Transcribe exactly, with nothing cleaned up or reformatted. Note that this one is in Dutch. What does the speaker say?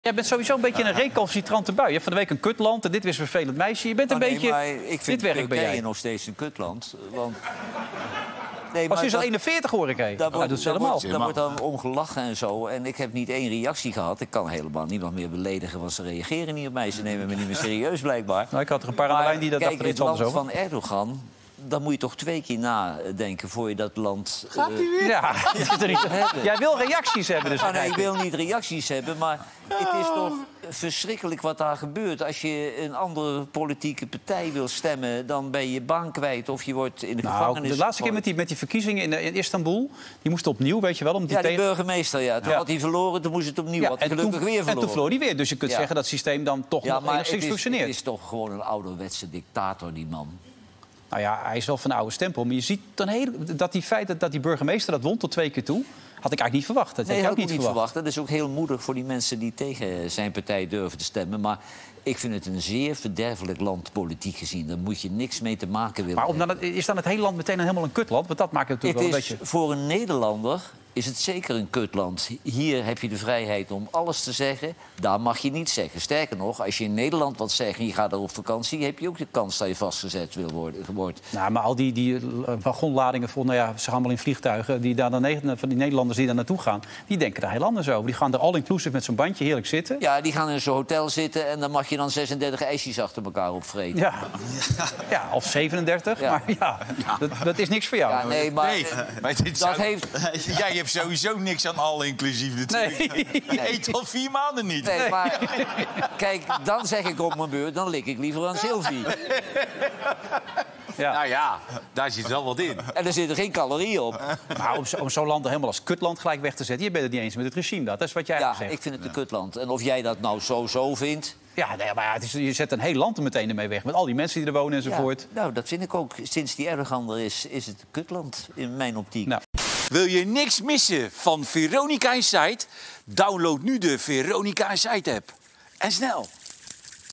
Jij bent sowieso een beetje een recalcitrante bui. Je hebt van de week een kutland en dit weer een vervelend meisje. Je bent een oh, nee, beetje... Maar ik vind dit werk ben jij nog steeds een kutland. Want... Nee, Pas is al eenenveertig hoor ik, hé. Daar wordt, doet ze daar helemaal. wordt, daar wordt dan om gelachen en zo. En ik heb niet één reactie gehad. Ik kan helemaal niemand meer beledigen, want ze reageren niet op mij. Ze nemen me niet meer serieus, blijkbaar. Nou, ik had er een paar aan de lijn die dat dachten er iets anders over. Kijk, het land van Erdogan... Dan moet je toch twee keer nadenken voor je dat land... Gaat hij weer? Uh, ja, jij wil reacties hebben. Dus ah, nee, ik wil niet reacties hebben, maar het is toch verschrikkelijk wat daar gebeurt. Als je een andere politieke partij wil stemmen, dan ben je je baan kwijt of je wordt in de nou, gevangenis. De laatste keer met die, met die verkiezingen in, in Istanbul, die moest opnieuw, weet je wel. Om die ja, die tegen... burgemeester, ja. Toen ja. had hij verloren, toen moest het opnieuw. Ja, had hij gelukkig toen, weer verloren. En toen verloor hij weer. Dus je kunt ja. zeggen dat het systeem dan toch ja, nog enigszins is, functioneert. Het is toch gewoon een ouderwetse dictator, die man. Nou ja, hij is wel van de oude stempel. Maar je ziet dan heel, dat die feit dat, dat die burgemeester dat won tot twee keer toe... had ik eigenlijk niet verwacht. Dat nee, had ik ook niet niet verwacht. verwacht. Dat is ook heel moedig voor die mensen die tegen zijn partij durven te stemmen. Maar ik vind het een zeer verderfelijk land, politiek gezien. Daar moet je niks mee te maken willen. Maar om dan, is dan het hele land meteen helemaal een kutland? Want dat maakt het natuurlijk het wel een is, beetje... Voor een Nederlander is het zeker een kutland. Hier heb je de vrijheid om alles te zeggen. Daar mag je niet zeggen. Sterker nog, als je in Nederland wat zegt en je gaat daar op vakantie... heb je ook de kans dat je vastgezet wil worden. Nou, maar al die, die wagonladingen vol, nou ja, ze gaan allemaal in vliegtuigen... Die daar dan, van die Nederlanders die daar naartoe gaan... die denken daar heel anders over. Die gaan er all-inclusive met zo'n bandje heerlijk zitten. Ja, die gaan in zo'n hotel zitten... en dan mag je dan zesendertig ijsjes achter elkaar opvreten. Ja, ja of zevenendertig. Ja. Maar ja, dat, dat is niks voor jou. Ja, nee, maar, nee, maar dit dat zou... heeft... Jij hebt sowieso niks aan all-inclusief natuurlijk. Nee. Je eet al vier maanden niet. Nee, maar kijk, dan zeg ik op mijn beurt... dan lik ik liever aan Sylvie. Ja. Nou ja, daar zit wel wat in. En er zitten geen calorieën op. Maar om, zo, om zo'n land helemaal als kutland gelijk weg te zetten... je bent het niet eens met het regime, dat, dat is wat jij ja, zegt. ik vind het een kutland. En of jij dat nou zo zo vindt... Ja, nee, maar ja, het is, je zet een heel land er meteen ermee weg. Met al die mensen die er wonen enzovoort. Ja, nou, dat vind ik ook. Sinds die Erdogan er is, is het een kutland in mijn optiek. Nou. Wil je niks missen van Veronica Inside? Download nu de Veronica Inside app. En snel!